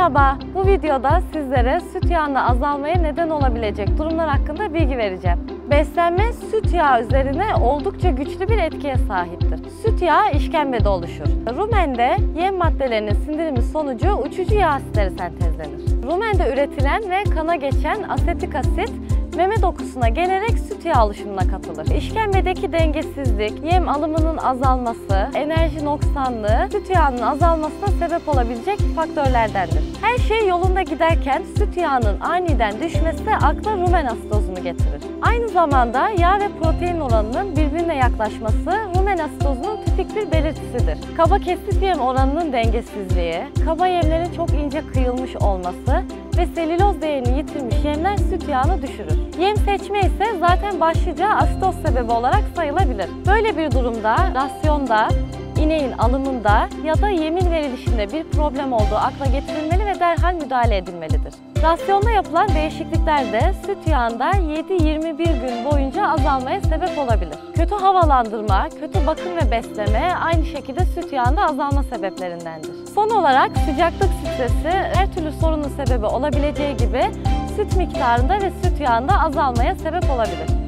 Merhaba, bu videoda sizlere süt yağında azalmaya neden olabilecek durumlar hakkında bilgi vereceğim. Beslenme süt yağı üzerine oldukça güçlü bir etkiye sahiptir. Süt yağı işkembede oluşur. Rumende yem maddelerinin sindirimi sonucu uçucu yağ asitleri sentezlenir. Rumende üretilen ve kana geçen asetik asit meme dokusuna gelerek süt yağı oluşumuna katılır. İşkembedeki dengesizlik, yem alımının azalması, enerji noksanlığı süt yağının azalmasına sebep olabilecek faktörlerdendir. Her şey yolunda giderken süt yağının aniden düşmesi akla rumen asidozunu getirir. Aynı zamanda yağ ve protein oranının birbirine yaklaşması rumen asidozunun tipik bir belirtisidir. Kaba kesif yem oranının dengesizliği, kaba yemlerin çok ince kıyılmış olması ve selüloz değerini yitirmiş yemler süt yağını düşürür. Yem seçme ise zaten başlıca asitoz sebebi olarak sayılabilir. Böyle bir durumda rasyonda, ineğin alımında ya da yemin verilişinde bir problem olduğu akla getirilmeli ve derhal müdahale edilmelidir. Rasyonda yapılan değişiklikler de süt yağında 7-21 gün boyunca azalmaya sebep olabilir. Kötü havalandırma, kötü bakım ve besleme aynı şekilde süt yağında azalma sebeplerindendir. Son olarak sıcaklık stresi her türlü sorunun sebebi olabileceği gibi süt miktarında ve süt yağında azalmaya sebep olabilir.